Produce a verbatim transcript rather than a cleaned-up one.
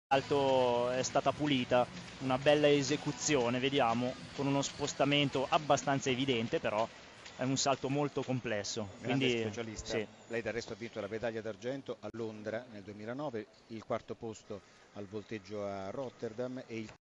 salto è stata pulita, una bella esecuzione, vediamo, con uno spostamento abbastanza evidente, però è un salto molto complesso. Grande Quindi specialista. sì, Lei del resto ha vinto la medaglia d'argento a Londra nel duemilanove, il quarto posto al volteggio a Rotterdam e il